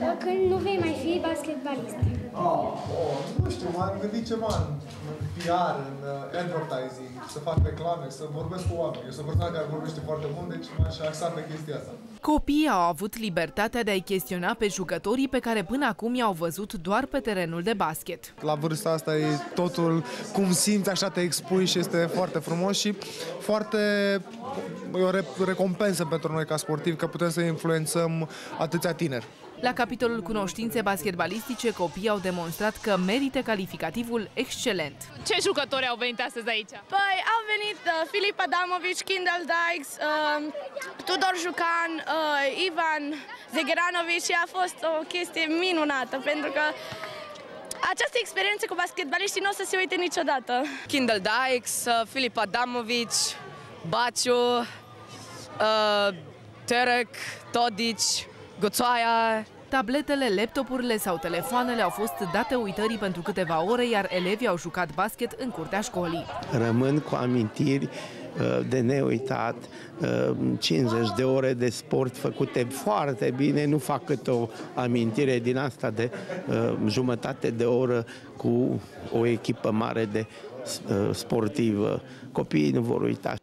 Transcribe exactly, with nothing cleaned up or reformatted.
Când nu vei mai fi basketbalist. Oh, oh, nu știu, m-am gândit ceva în P R, în advertising, să fac reclame, să vorbesc cu oameni. Eu sunt o persoană care vorbește foarte mult, deci m-aș axa pe chestia asta. Copiii au avut libertatea de a-i chestiona pe jucătorii pe care până acum i-au văzut doar pe terenul de basket. La vârsta asta e totul cum simți, așa te expui și este foarte frumos și foarte e o recompensă pentru noi ca sportivi că putem să influențăm atâția tineri. La capitolul cunoștințe basketbalistice, copiii au demonstrat că merită calificativul excelent. Ce jucători au venit astăzi aici? Păi au venit uh, Filip Adamovici, Kindle Dykes, uh, Tudor Jucan, uh, Ivan Zegeranovici și a fost o chestie minunată pentru că această experiență cu basketbaliștii nu o să se uite niciodată. Kindle Dykes, uh, Filip Adamovici, Baciu, uh, Terek, Todici, Goțoaia. Tabletele, laptopurile sau telefoanele au fost date uitării pentru câteva ore, iar elevii au jucat basket în curtea școlii. Rămân cu amintiri de neuitat, cincizeci de ore de sport făcute foarte bine, nu fac cât o amintire din asta de jumătate de oră cu o echipă mare de sportivă. Copiii nu vor uita.